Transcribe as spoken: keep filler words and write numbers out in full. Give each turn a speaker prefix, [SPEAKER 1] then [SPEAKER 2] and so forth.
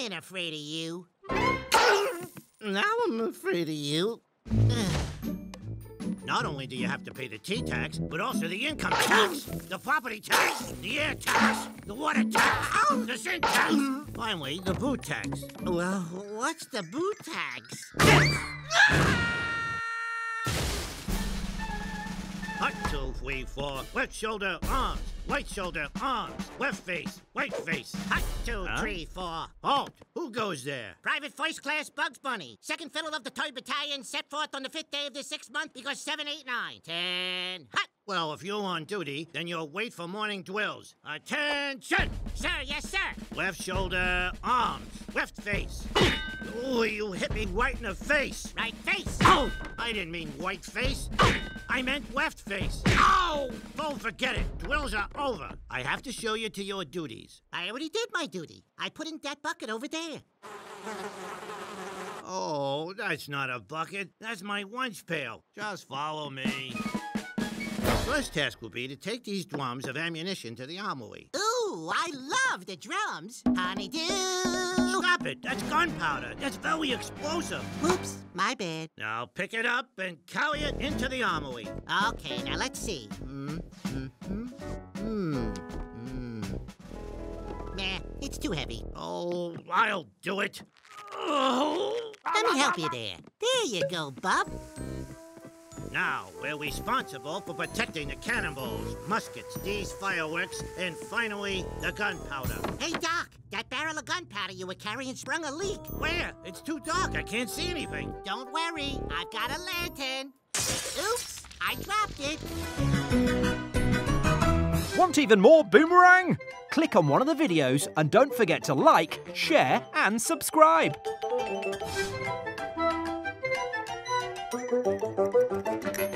[SPEAKER 1] ain't afraid of you.
[SPEAKER 2] Now I'm afraid of you.
[SPEAKER 3] Not only do you have to pay the tea tax, but also the income tax, the property tax, the air tax, the water tax, the sin tax, finally, the boot tax.
[SPEAKER 2] Well, what's the boot tax?
[SPEAKER 3] Hut, two, three, four, left shoulder, arms, right shoulder, arms, left face, right face.
[SPEAKER 1] Hut, two,
[SPEAKER 3] Huh?
[SPEAKER 1] three, four.
[SPEAKER 3] Halt! Who goes there?
[SPEAKER 1] Private First Class Bugs Bunny. Second fiddle of the third Battalion, set forth on the fifth day of the sixth month because seven, eight, nine. Ten. Hut!
[SPEAKER 3] Well, if you're on duty, then you'll wait for morning drills. Attention!
[SPEAKER 1] Sir, yes, sir.
[SPEAKER 3] Left shoulder, arms, left face. Ooh, you hit me right in the face.
[SPEAKER 1] Right face.
[SPEAKER 3] Oh! I didn't mean white face. I meant left face.
[SPEAKER 1] Ow!
[SPEAKER 3] Don't forget it. Drills are over. I have to show you to your duties.
[SPEAKER 1] I already did my duty. I put in that bucket over there.
[SPEAKER 3] Oh, that's not a bucket. That's my lunch pail. Just follow me. First task will be to take these drums of ammunition to the armory.
[SPEAKER 1] Ooh, I love the drums. Honeydew.
[SPEAKER 3] Stop it. That's gunpowder. That's very explosive.
[SPEAKER 1] Oops, my bad.
[SPEAKER 3] Now pick it up and carry it into the armory.
[SPEAKER 1] Okay, now let's see.
[SPEAKER 2] Mm, mm, mm, mm, mm.
[SPEAKER 1] Nah, it's too heavy.
[SPEAKER 3] Oh, I'll do it. Oh.
[SPEAKER 1] Let me help you there. There you go, Bub.
[SPEAKER 3] Now, we're responsible for protecting the cannonballs, muskets, these fireworks, and finally, the gunpowder.
[SPEAKER 1] Hey, Doc, that barrel of gunpowder you were carrying sprung a leak.
[SPEAKER 3] Where? It's too dark. I can't see anything.
[SPEAKER 1] Don't worry, I've got a lantern. Oops, I dropped it.
[SPEAKER 4] Want even more Boomerang? Click on one of the videos and don't forget to like, share and subscribe.
[SPEAKER 5] Thank you.